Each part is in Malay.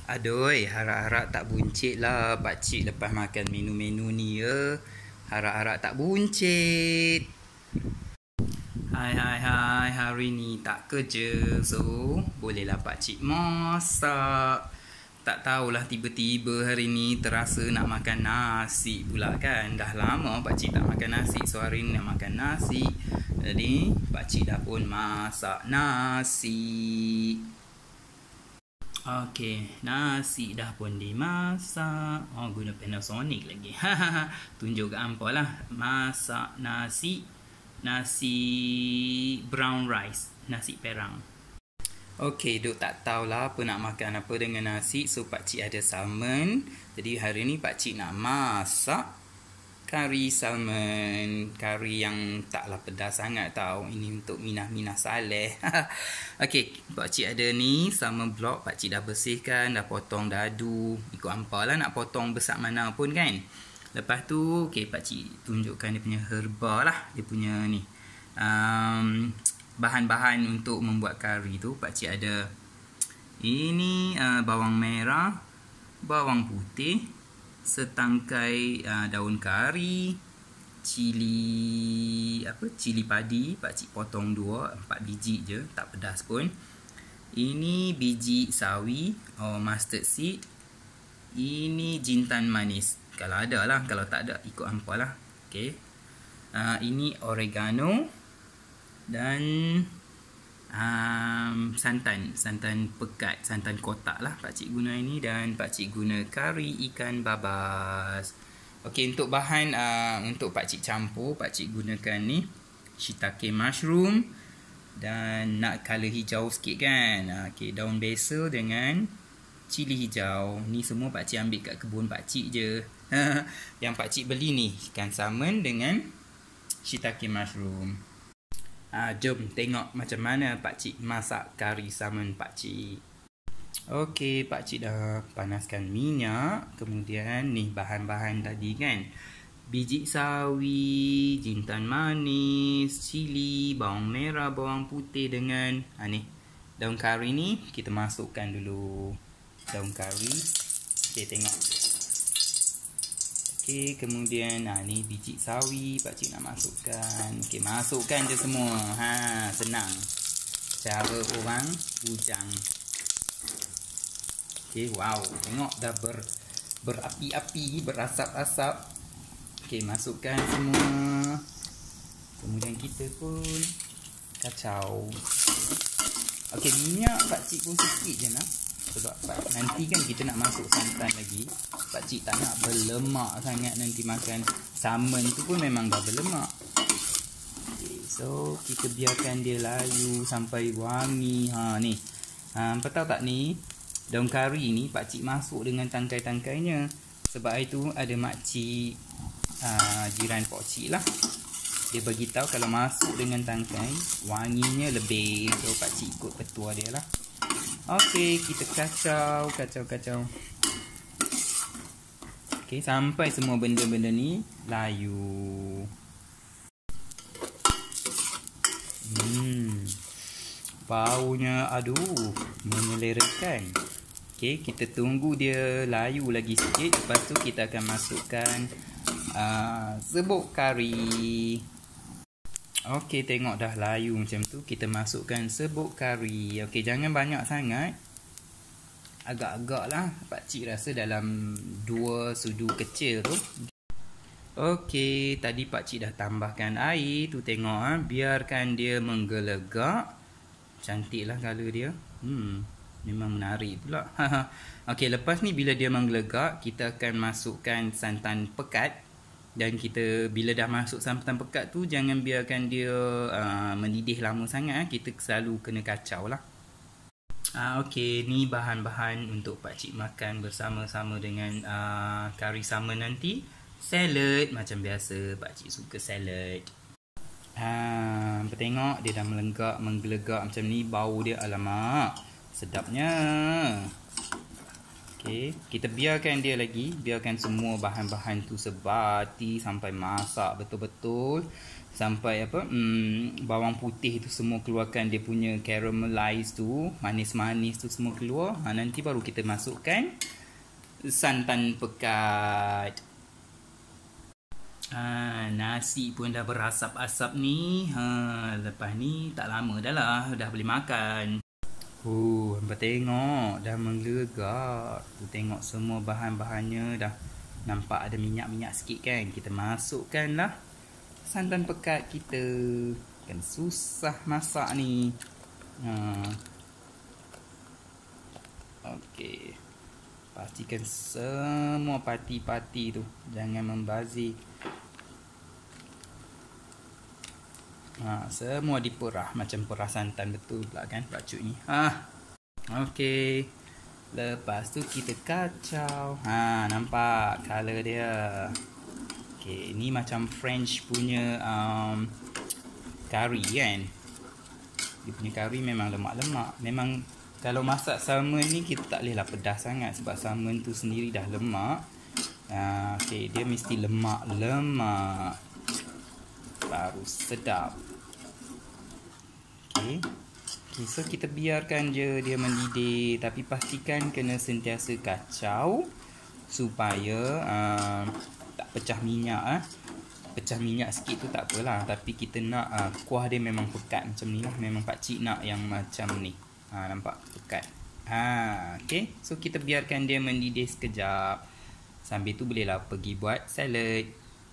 Aduh, harap-harap tak buncit lah pakcik lepas makan menu-menu ni ya. Harap-harap tak buncit. Hai, hari ni tak kerja. So, bolehlah pakcik masak. Tak tahulah tiba-tiba hari ni terasa nak makan nasi pula kan. Dah lama pakcik tak makan nasi. So, hari ni nak makan nasi. Jadi, pakcik dah pun masak nasi. Okey, nasi dah pun dimasak. Oh, guna Panasonic lagi. Tunjuk kat hampa lah. Masak nasi brown rice, nasi perang. Okey, duk tak tahulah apa nak makan apa dengan nasi. So, pakcik ada salmon. Jadi, hari ni pakcik nak masak kari salmon. Kari yang taklah pedas sangat tau. Ini untuk Minah Saleh. Okey, pakcik ada ni salmon block. Pakcik dah bersihkan, dah potong dadu. Ikut hampa lah nak potong besar mana pun kan. Lepas tu, okey, pakcik tunjukkan dia punya herba lah. Dia punya ni. Bahan-bahan untuk membuat kari tu. Pakcik ada ini bawang merah, bawang putih, setangkai daun kari, cili padi. Pakcik potong 4 biji je, tak pedas pun. Ini biji sawi, mustard seed. Ini jintan manis, kalau ada lah, kalau tak ada ikut hampa lah. Okay. Ini oregano dan santan pekat, santan kotak lah pakcik guna ini. Dan pakcik guna kari ikan babas. Okey, untuk bahan untuk pakcik campur, pakcik gunakan ni shiitake mushroom dan nak color hijau sikit kan. Okey, daun basil dengan cili hijau. Ni semua pakcik ambil kat kebun pakcik je. Yang pakcik beli ni ikan salmon dengan shiitake mushroom. Jom tengok macam mana pakcik masak kari salmon pakcik. Okey, pakcik dah panaskan minyak. Kemudian ni bahan-bahan tadi kan. Biji sawi, jintan manis, cili, bawang merah, bawang putih dengan ni daun kari ni kita masukkan dulu. Daun kari. Okey, tengok. Okey, kemudian ni biji sawi pakcik nak masukkan. Okey, masukkan je semua. Senang. Cara orang bujang. Okey, wow. Tengok dah berapi-api, berasap-asap. Okey, masukkan semua. Kemudian kita pun kacau. Okey, minyak pakcik pun sikit je nak. Sebab nanti kan kita nak masuk santan lagi. Pakcik tak nak berlemak sangat nanti makan. Salmon tu pun memang dah berlemak. Okay, so kita biarkan dia layu sampai wangi. Ni. Hampa tahu tak ni? Daun kari ni pakcik masuk dengan tangkai-tangkainya. Sebab itu ada makcik jiran pokcik lah. Dia beritahu kalau masuk dengan tangkai wanginya lebih. So pakcik ikut petua dia lah. Okey, kita kacau. Okey, sampai semua benda-benda ni layu. Baunya menyelerakan. Okey, kita tunggu dia layu lagi sikit. Lepas tu kita akan masukkan serbuk kari. Okey, tengok dah layu macam tu. Kita masukkan serbuk kari. Okey, jangan banyak sangat. Agak-agak lah. Pakcik rasa dalam 2 sudu kecil tu. Okey, tadi pakcik dah tambahkan air. Tu tengok biarkan dia menggelegak. Cantik lah color dia. Memang menarik pula. Okey, lepas ni bila dia menggelegak, kita akan masukkan santan pekat. Dan kita bila dah masuk santan pekat tu, jangan biarkan dia mendidih lama sangat. Kita selalu kena kacau lah. Okey, ni bahan-bahan untuk pakcik makan bersama-sama dengan kari salmon nanti. Salad macam biasa, pakcik suka salad. Tengok dia dah menggelegak macam ni. Bau dia, alamak, sedapnya. Okey, kita biarkan dia lagi. Biarkan semua bahan-bahan tu sebati sampai masak betul-betul. sampai bawang putih tu semua keluarkan dia punya caramelize tu, manis-manis tu semua keluar. Nanti baru kita masukkan santan pekat. Nasi pun dah berasap-asap ni. Lepas ni tak lama dah lah, dah boleh makan. Hampa tengok dah menggelegak. Tengok semua bahan-bahannya dah nampak ada minyak-minyak sikit kan. Kita masukkan lah santan pekat kita. Kan susah masak ni. Okey. Pastikan semua pati-pati tu jangan membazir. Semua diperah macam perah santan betul pula kan bacuk ni. Okey. Lepas tu kita kacau. Nampak color dia. Okey, ni macam French punya curry kan. Dia punya curry memang lemak-lemak. Memang kalau masak salmon ni kita tak bolehlah pedas sangat sebab salmon tu sendiri dah lemak. Okey, dia mesti lemak-lemak baru sedap. Okey, so kita biarkan je dia mendidih, tapi pastikan kena sentiasa kacau supaya tak pecah minyak. Pecah minyak sikit tu tak apalah, tapi kita nak kuah dia memang pekat macam ni lah. Memang pakcik nak yang macam ni. Nampak pekat. Okey, so kita biarkan dia mendidih sekejap. Sambil tu bolehlah pergi buat salad.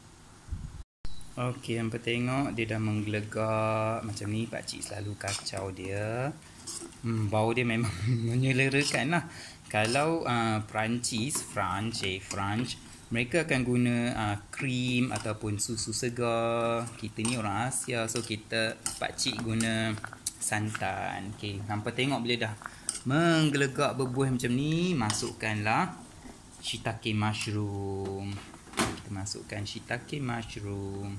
Okey, hampa tengok dia dah menggelegak macam ni. Pakcik selalu kacau dia. Bau dia memang menyelerakan lah. Kalau Perancis, mereka akan guna krim ataupun susu segar. Kita ni orang Asia, so kita pakcik guna santan. Okey, hampa tengok bila dah menggelegak berbuih macam ni, masukkanlah shiitake mushroom. Kita masukkan shiitake mushroom.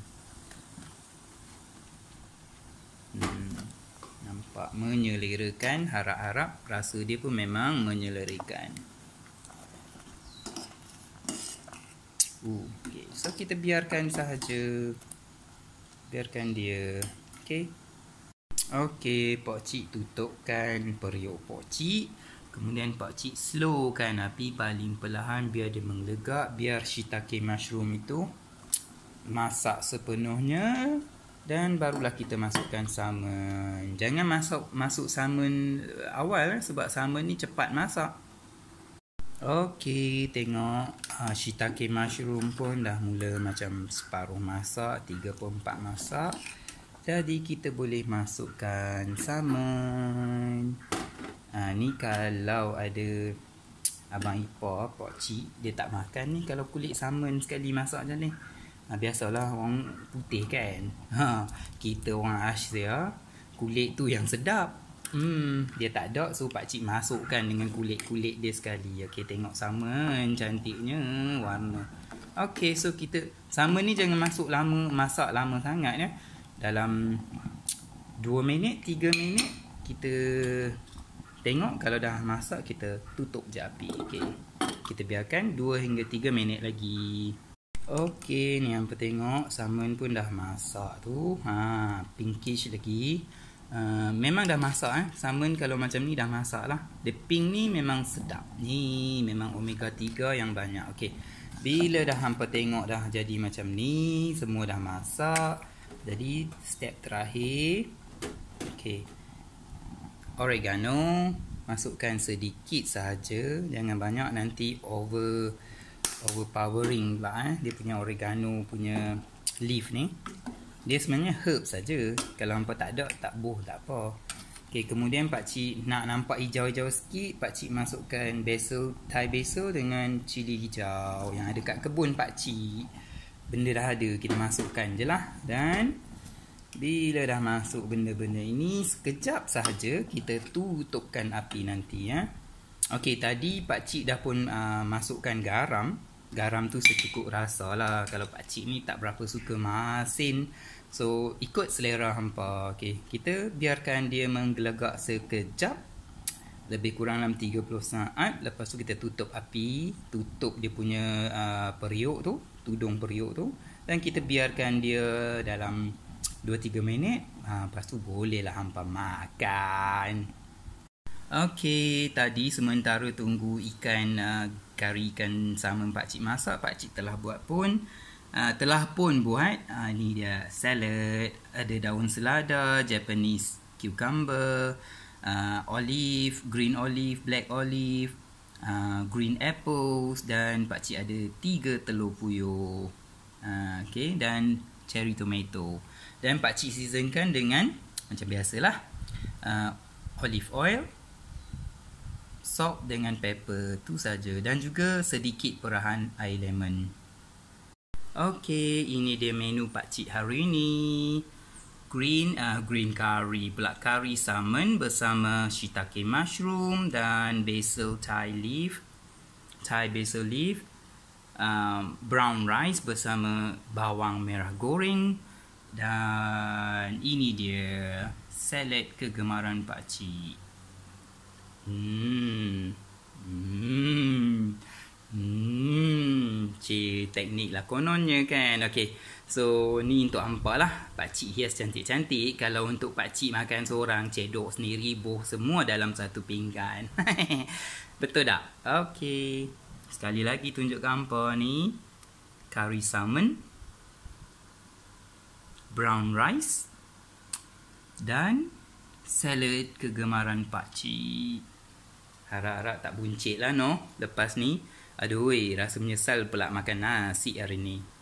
Nampak menyelerakan. Harap-harap rasa dia pun memang menyelerakan. Okay. So kita biarkan sahaja. Biarkan dia. Okay. Okey, pakcik tutupkan periuk pakcik. Kemudian pakcik slowkan api paling perlahan biar dia menggelegak. Biar shiitake mushroom itu masak sepenuhnya. Dan barulah kita masukkan salmon. Jangan masuk salmon awal sebab salmon ni cepat masak. Okey, tengok shiitake mushroom pun dah mula macam separuh masak, 3/4 masak. Jadi kita boleh masukkan salmon. Ni kalau ada abang ipar, pakcik, dia tak makan ni kalau kulit salmon sekali masak macam ni. Biasalah orang putih kan. Kita orang Asia, kulit tu yang sedap. Dia tak ada, so pakcik masukkan dengan kulit-kulit dia sekali. Okey, tengok salmon cantiknya warna. Okey, so kita salmon ni jangan masak lama sangat ya. Dalam 2 minit, 3 minit kita tengok. Kalau dah masak kita tutup je api. Okey, kita biarkan 2 hingga 3 minit lagi. Okey, ni hampa tengok salmon pun dah masak tu. Pinkish lagi. Memang dah masak salmon kalau macam ni dah masak lah. Dia pink ni memang sedap. Ni memang omega 3 yang banyak. Okey, bila dah hampa tengok dah jadi macam ni, semua dah masak. Jadi step terakhir, okey, oregano masukkan sedikit sahaja, jangan banyak, nanti overpowering pula dia punya oregano punya leaf ni. Dia sebenarnya herb saja. Kalau hampa tak ada, tak boh tak apa. Okey, kemudian pakcik nak nampak hijau-hijau sikit, pakcik masukkan basil, Thai basil dengan cili hijau yang ada kat kebun pakcik. Benda dah ada, kita masukkan je lah. Dan bila dah masuk benda-benda ini, sekejap sahaja kita tutupkan api nanti ya. Okey, tadi pakcik dah pun masukkan garam. Garam tu secukup rasa lah. Kalau pakcik ni tak berapa suka masin, so ikut selera hampa. Okey, kita biarkan dia menggelegak sekejap, lebih kurang dalam 30 saat. Lepas tu kita tutup api, tutup dia punya periuk tu, tudung periuk tu, dan kita biarkan dia dalam 2-3 minit. Lepas tu bolehlah hampa makan. Okey, tadi sementara tunggu ikan kari ikan salmon pakcik masak, pakcik telah pun buat. Ni dia salad, ada daun selada, Japanese cucumber, olive, green olive, black olive, green apples, dan pakcik ada 3 telur puyuh. Okey, dan cherry tomato. Dan pakcik seasonkan dengan macam biasalah, olive oil, salt dengan pepper, tu saja, dan juga sedikit perahan air lemon. Okey, ini dia menu pakcik hari ini. Green curry, pula curry salmon bersama shiitake mushroom dan Thai basil leaf, brown rice bersama bawang merah goreng, dan ini dia salad kegemaran pakcik. Teknik lah kononnya kan. Okey, so ni untuk hampa lah. Pakcik hias cantik-cantik. Kalau untuk pakcik makan seorang, cedok sendiri, boh semua dalam satu pinggan. Betul tak? Okey, sekali lagi tunjuk hampa ni curry salmon, brown rice, dan salad kegemaran pakcik. Harap-harap tak buncit lah no lepas ni. Aduh, rasa menyesal pula makan nasi hari ni.